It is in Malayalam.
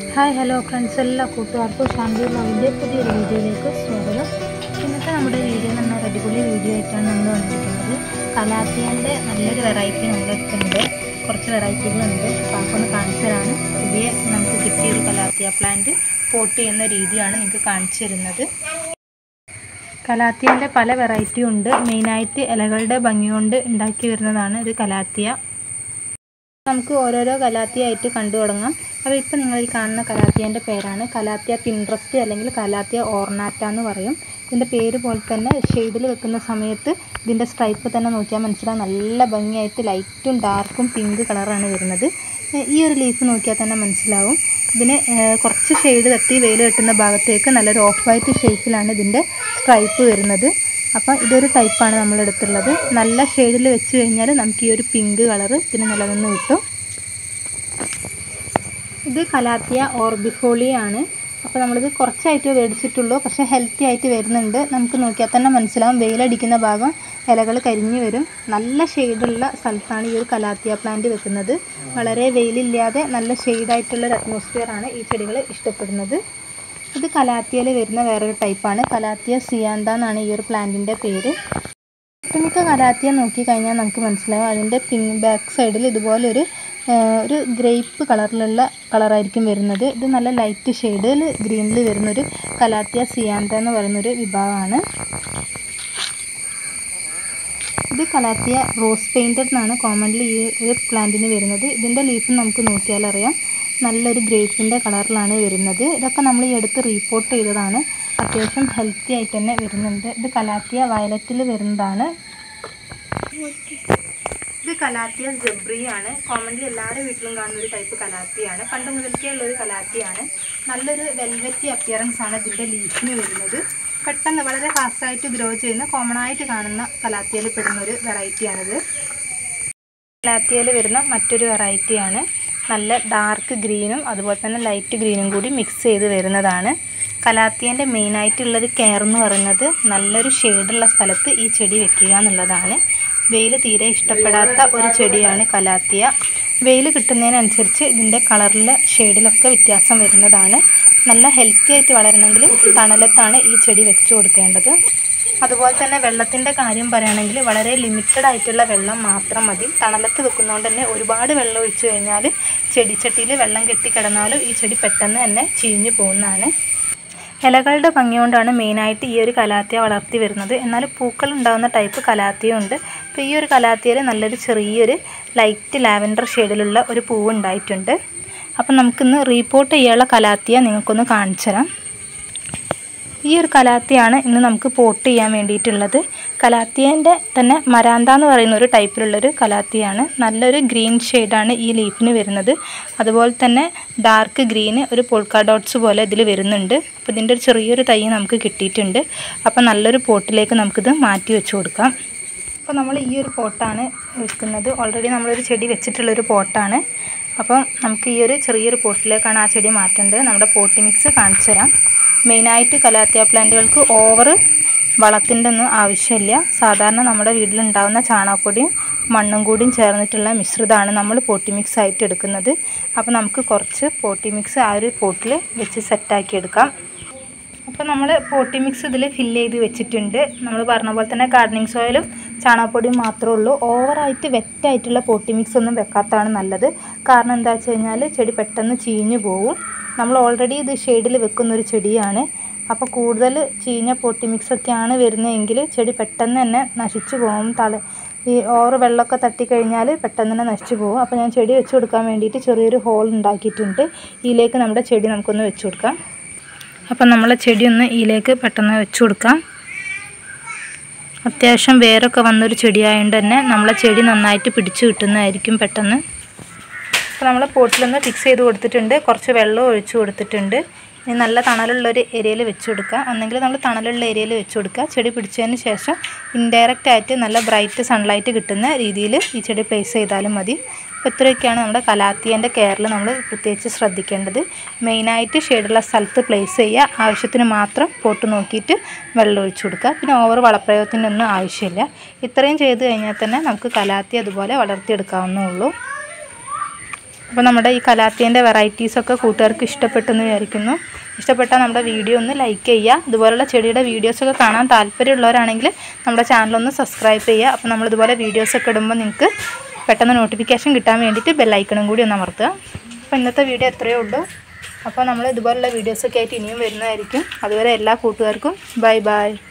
ഹായ് ഹലോ ഫ്രണ്ട്സ്, എല്ലാ കൂട്ടുകാർക്കും ശാന്തി ലവിൻ്റെ പുതിയൊരു വീഡിയോയിലേക്ക് സ്വാഗതം. ഇന്നത്തെ നമ്മുടെ വീഡിയോ എന്ന് പറഞ്ഞാൽ അടിപൊളി വീഡിയോ ആയിട്ടാണ് നമ്മൾ വന്നിരിക്കുന്നത്. കലാത്തിയൻ്റെ നല്ലൊരു വെറൈറ്റി നമ്മുടെ അടുത്തുണ്ട്, കുറച്ച് വെറൈറ്റികളുണ്ട്. അപ്പോൾ അതൊന്ന് കാണിച്ചതാണ്. പുതിയ നമുക്ക് കിട്ടിയൊരു കലാത്തിയ പ്ലാന്റ് പോട്ട് ചെയ്യുന്ന രീതിയാണ് നിങ്ങൾക്ക് കാണിച്ചു തരുന്നത്. കലാത്തിയൻ്റെ പല വെറൈറ്റി ഉണ്ട്. മെയിനായിട്ട് ഇലകളുടെ ഭംഗി കൊണ്ട് ഉണ്ടാക്കി വരുന്നതാണ് ഒരു കലാത്തിയ. നമുക്ക് ഓരോരോ കലാത്തിയ ആയിട്ട് കണ്ടു തുടങ്ങാം. അപ്പോൾ ഇപ്പോൾ നിങ്ങൾ ഈ കാണുന്ന കലാത്തിയൻ്റെ പേരാണ് കലാത്തിയ പിൻട്രസ്റ്റ് അല്ലെങ്കിൽ കലാത്തിയ ഓർണാറ്റ എന്ന് പറയും. ഇതിൻ്റെ പേര് പോലെ തന്നെ ഷെയ്ഡിൽ വെക്കുന്ന സമയത്ത് ഇതിൻ്റെ സ്ട്രൈപ്പ് തന്നെ നോക്കിയാൽ മനസ്സിലാവും. നല്ല ഭംഗിയായിട്ട് ലൈറ്റും ഡാർക്കും പിങ്ക് കളറാണ് വരുന്നത്. ഈ ഒരു ലീഫ് നോക്കിയാൽ തന്നെ മനസ്സിലാവും. ഇതിന് കുറച്ച് ഷെയ്ഡ് തട്ടി വെയിൽ കിട്ടുന്ന ഭാഗത്തേക്ക് നല്ലൊരു ഓഫ് വൈറ്റ് ഷേപ്പിലാണ് ഇതിൻ്റെ സ്ട്രൈപ്പ് വരുന്നത്. അപ്പോൾ ഇതൊരു ടൈപ്പാണ് നമ്മളെടുത്തുള്ളത്. നല്ല ഷെയ്ഡിൽ വെച്ച് കഴിഞ്ഞാൽ നമുക്ക് ഈ ഒരു പിങ്ക് കളറ് ഇതിന് നിലനിന്ന് കിട്ടും. ഇത് കലാത്തിയ ഓർബിഫോളിയാണ്. അപ്പോൾ നമ്മളിത് കുറച്ചായിട്ട് മേടിച്ചിട്ടുള്ളൂ, പക്ഷേ ഹെൽത്തി ആയിട്ട് വരുന്നുണ്ട്. നമുക്ക് നോക്കിയാൽ തന്നെ മനസ്സിലാവും. വെയിലടിക്കുന്ന ഭാഗം ഇലകൾ കരിഞ്ഞു വരും. നല്ല ഷെയ്ഡുള്ള സ്ഥലത്താണ് ഈ ഒരു കലാത്തിയ പ്ലാന്റ് വെക്കുന്നത്. വളരെ വെയിലില്ലാതെ നല്ല ഷെയ്ഡായിട്ടുള്ളൊരു അറ്റ്മോസ്ഫിയറാണ് ഈ ചെടികൾ ഇഷ്ടപ്പെടുന്നത്. ഇത് കലാത്തിയയിൽ വരുന്ന വേറൊരു ടൈപ്പാണ്. കലാത്തിയ സിയാന്ത എന്നാണ് ഈ ഒരു പ്ലാന്റിൻ്റെ പേര്. ഒട്ടുമിക്ക കലാത്തിയ നോക്കിക്കഴിഞ്ഞാൽ നമുക്ക് മനസ്സിലാവും. അതിൻ്റെ ബാക്ക് സൈഡിൽ ഇതുപോലെ ഒരു ഗ്രേപ്പ് കളറായിരിക്കും വരുന്നത്. ഇത് നല്ല ലൈറ്റ് ഷെയ്ഡിൽ ഗ്രീനിൽ വരുന്നൊരു കലാത്തിയ സിയാന്ത എന്ന് പറയുന്നൊരു വിഭാഗമാണ്. ഇത് കലാത്തിയ റോസ് പെയിൻറ്റഡ് എന്നാണ് കോമൺലി ഈ ഒരു പ്ലാന്റിന് വരുന്നത്. ഇതിൻ്റെ ലീഫ് നമുക്ക് നോക്കിയാൽ അറിയാം, നല്ലൊരു ഗ്രേപ്പിൻ്റെ കളറിലാണ് വരുന്നത്. ഇതൊക്കെ നമ്മൾ ഈ അടുത്ത് റീപോർട്ട് ചെയ്തതാണ്. അത്യാവശ്യം ഹെൽത്തി ആയിട്ട് തന്നെ വരുന്നുണ്ട്. ഇത് കലാത്തിയ വയലറ്റിൽ വരുന്നതാണ്. ഇത് കലാത്തിയ ജബ്രിയാണ്. കോമൺലി എല്ലാവരുടെ വീട്ടിലും കാണുന്ന ഒരു ടൈപ്പ് കലാത്തിയാണ്. പണ്ട് മുതൽക്കേ ഉള്ളൊരു കലാത്തിയാണ്. നല്ലൊരു വെൽവെറ്റി അപ്പിയറൻസ് ആണ് ഇതിൻ്റെ ലീഫിന് വരുന്നത്. പെട്ടെന്ന് വളരെ ഫാസ്റ്റായിട്ട് ഗ്രോ ചെയ്യുന്ന കോമണായിട്ട് കാണുന്ന കലാത്തിയയിൽ പെടുന്നൊരു വെറൈറ്റിയാണിത്. കലാത്തിയയിൽ വരുന്ന മറ്റൊരു വെറൈറ്റിയാണ്. നല്ല ഡാർക്ക് ഗ്രീനും അതുപോലെ തന്നെ ലൈറ്റ് ഗ്രീനും കൂടി മിക്സ് ചെയ്ത് വരുന്നതാണ്. കലാത്തിയൻ്റെ മെയിനായിട്ടുള്ളൊരു കെയർ എന്ന് പറയുന്നത് നല്ലൊരു ഷെയ്ഡുള്ള സ്ഥലത്ത് ഈ ചെടി വെക്കുക എന്നുള്ളതാണ്. വെയിൽ തീരെ ഇഷ്ടപ്പെടാത്ത ഒരു ചെടിയാണ് കലാത്തിയ. വെയിൽ കിട്ടുന്നതിനനുസരിച്ച് ഇതിൻ്റെ കളറിൽ ഷെയ്ഡിലൊക്കെ വ്യത്യാസം വരുന്നതാണ്. നല്ല ഹെൽത്തി ആയിട്ട് വളരണമെങ്കിൽ തണലത്താണ് ഈ ചെടി വെച്ച് കൊടുക്കേണ്ടത്. അതുപോലെ തന്നെ വെള്ളത്തിൻ്റെ കാര്യം പറയുകയാണെങ്കിൽ വളരെ ലിമിറ്റഡ് ആയിട്ടുള്ള വെള്ളം മാത്രം മതി. തണലത്ത് വെക്കുന്നതുകൊണ്ട് തന്നെ ഒരുപാട് വെള്ളം ഒഴിച്ചു കഴിഞ്ഞാൽ ചെടിച്ചട്ടിയിൽ വെള്ളം കെട്ടിക്കിടന്നാലും ഈ ചെടി പെട്ടെന്ന് തന്നെ ചീഞ്ഞു പോകുന്നതാണ്. ഇലകളുടെ ഭംഗി കൊണ്ടാണ് മെയിനായിട്ട് ഈ ഒരു കലാത്തിയ വളർത്തി വരുന്നത്. എന്നാൽ പൂക്കൾ ഉണ്ടാകുന്ന ടൈപ്പ് കലാത്തിയ ഉണ്ട്. അപ്പോൾ ഈ ഒരു കലാത്തിയയിൽ നല്ലൊരു ചെറിയൊരു ലൈറ്റ് ലാവൻഡർ ഷെയ്ഡിലുള്ള ഒരു പൂവ് ഉണ്ടായിട്ടുണ്ട്. അപ്പം നമുക്കിന്ന് റീപോർട്ട് ചെയ്യാനുള്ള കലാത്തിയ നിങ്ങൾക്കൊന്ന് കാണിച്ചു തരാം. ഈ ഒരു കലാത്തിയാണ് ഇന്ന് നമുക്ക് പോട്ട് ചെയ്യാൻ വേണ്ടിയിട്ടുള്ളത്. കലാത്തിയൻ്റെ തന്നെ മരാന്ത എന്ന് പറയുന്ന ഒരു ടൈപ്പിലുള്ളൊരു കലാത്തിയാണ്. നല്ലൊരു ഗ്രീൻ ഷെയ്ഡാണ് ഈ ലീഫിന് വരുന്നത്. അതുപോലെ തന്നെ ഡാർക്ക് ഗ്രീന് ഒരു പോൾക്ക ഡോട്ട്സ് പോലെ ഇതിൽ വരുന്നുണ്ട്. അപ്പോൾ ഇതിൻ്റെ ഒരു ചെറിയൊരു തൈ നമുക്ക് കിട്ടിയിട്ടുണ്ട്. അപ്പോൾ നല്ലൊരു പോട്ടിലേക്ക് നമുക്കിത് മാറ്റി വെച്ച് കൊടുക്കാം. അപ്പോൾ നമ്മൾ ഈ ഒരു പോട്ടാണ് വെക്കുന്നത്. ഓൾറെഡി നമ്മളൊരു ചെടി വെച്ചിട്ടുള്ളൊരു പോട്ടാണ്. അപ്പം നമുക്ക് ഈ ഒരു ചെറിയൊരു പോട്ടിലേക്കാണ് ആ ചെടി മാറ്റേണ്ടത്. നമ്മുടെ പോട്ടി മിക്സ് കാണിച്ചു തരാം. മെയിനായിട്ട് കലാത്തിയ പ്ലാന്റുകൾക്ക് ഓവർ വളത്തിൻ്റെ ഒന്നും ആവശ്യമില്ല. സാധാരണ നമ്മുടെ വീട്ടിലുണ്ടാകുന്ന ചാണകപ്പൊടിയും മണ്ണും കൂടിയും ചേർന്നിട്ടുള്ള മിശ്രിതമാണ് നമ്മൾ പോട്ടി മിക്സ് ആയിട്ട് എടുക്കുന്നത്. അപ്പോൾ നമുക്ക് കുറച്ച് പോട്ടി മിക്സ് ആ ഒരു പോട്ടിൽ വെച്ച് സെറ്റാക്കി എടുക്കാം. അപ്പോൾ നമ്മൾ പോട്ടി മിക്സ് ഇതിൽ ഫില്ല് ചെയ്ത് വെച്ചിട്ടുണ്ട്. നമ്മൾ പറഞ്ഞ പോലെ തന്നെ ഗാർഡനിങ് സോയിലും ചാണകപ്പൊടിയും മാത്രമേ ഉള്ളൂ. ഓവറായിട്ട് വെറ്റായിട്ടുള്ള പോട്ടി മിക്സ് ഒന്നും വെക്കാത്തതാണ് നല്ലത്. കാരണം എന്താ വെച്ച് കഴിഞ്ഞാൽ ചെടി പെട്ടെന്ന് ചീഞ്ഞു പോകും. നമ്മൾ ഓൾറെഡി ഇത് ഷെയ്ഡിൽ വെക്കുന്നൊരു ചെടിയാണ്. അപ്പോൾ കൂടുതൽ ചീഞ്ഞ പോട്ടി മിക്സൊക്കെയാണ് വരുന്നതെങ്കിൽ ചെടി പെട്ടെന്ന് തന്നെ നശിച്ചു പോകും. ഈ ഓവർ വെള്ളമൊക്കെ തട്ടിക്കഴിഞ്ഞാൽ പെട്ടെന്ന് തന്നെ നശിച്ചു പോകും. അപ്പോൾ ഞാൻ ചെടി വെച്ച് കൊടുക്കാൻ വേണ്ടിയിട്ട് ചെറിയൊരു ഹോൾ ഉണ്ടാക്കിയിട്ടുണ്ട്. ഇതിലേക്ക് നമ്മുടെ ചെടി നമുക്കൊന്ന് വെച്ച് കൊടുക്കാം. അപ്പം നമ്മളെ ചെടിയൊന്ന് ഇതിലേക്ക് പെട്ടെന്ന് വെച്ച് കൊടുക്കാം. അത്യാവശ്യം വേരൊക്കെ വന്നൊരു ചെടിയായതുകൊണ്ട് തന്നെ നമ്മളെ ചെടി നന്നായിട്ട് പിടിച്ച് കിട്ടുന്നതായിരിക്കും പെട്ടെന്ന്. അപ്പോൾ നമ്മൾ പോട്ടിലൊന്ന് ഫിക്സ് ചെയ്ത് കൊടുത്തിട്ടുണ്ട്. കുറച്ച് വെള്ളം ഒഴിച്ച് കൊടുത്തിട്ടുണ്ട്. ഇനി നല്ല തണലുള്ളൊരു ഏരിയയിൽ വെച്ച് കൊടുക്കുക. ഒന്നെങ്കിൽ നമ്മൾ തണലുള്ള ഏരിയയിൽ വെച്ച് കൊടുക്കുക. ചെടി പിടിച്ചതിന് ശേഷം ഇൻഡയറക്റ്റ് ആയിട്ട് നല്ല ബ്രൈറ്റ് സൺലൈറ്റ് കിട്ടുന്ന രീതിയിൽ ഈ ചെടി പ്ലേസ് ചെയ്താലും മതി. അപ്പോൾ ഇത്രയൊക്കെയാണ് നമ്മുടെ കലാത്തിയൻ്റെ കെയറിൽ നമ്മൾ പ്രത്യേകിച്ച് ശ്രദ്ധിക്കേണ്ടത്. മെയിനായിട്ട് ഷെയ്ഡുള്ള സ്ഥലത്ത് പ്ലേസ് ചെയ്യുക. ആവശ്യത്തിന് മാത്രം പോട്ട് നോക്കിയിട്ട് വെള്ളം ഒഴിച്ചു കൊടുക്കുക. പിന്നെ ഓവർ വളപ്രയോഗത്തിനൊന്നും ആവശ്യമില്ല. ഇത്രയും ചെയ്ത് കഴിഞ്ഞാൽ തന്നെ നമുക്ക് കലാത്തിയ അതുപോലെ വളർത്തിയെടുക്കാവുന്നേ ഉള്ളൂ. അപ്പോൾ നമ്മുടെ ഈ കലാത്തിയൻ്റെ വെറൈറ്റീസൊക്കെ കൂട്ടുകാർക്ക് ഇഷ്ടപ്പെട്ടെന്ന് വിചാരിക്കുന്നു. ഇഷ്ടപ്പെട്ടാൽ നമ്മുടെ വീഡിയോ ഒന്ന് ലൈക്ക് ചെയ്യുക. ഇതുപോലുള്ള ചെടിയുടെ വീഡിയോസൊക്കെ കാണാൻ താല്പര്യമുള്ളവരാണെങ്കിൽ നമ്മുടെ ചാനലൊന്ന് സബ്സ്ക്രൈബ് ചെയ്യുക. അപ്പോൾ നമ്മളിതുപോലെ വീഡിയോസൊക്കെ ഇടുമ്പോൾ നിങ്ങൾക്ക് പെട്ടെന്ന് നോട്ടിഫിക്കേഷൻ കിട്ടാൻ വേണ്ടിയിട്ട് ബെല്ലൈക്കണും കൂടി ഒന്ന് അമർത്തുക. അപ്പോൾ ഇന്നത്തെ വീഡിയോ എത്രയേ ഉള്ളൂ. അപ്പോൾ നമ്മൾ ഇതുപോലുള്ള വീഡിയോസൊക്കെ ആയിട്ട് ഇനിയും വരുന്നതായിരിക്കും. അതുവരെ എല്ലാ കൂട്ടുകാർക്കും ബൈ ബൈ.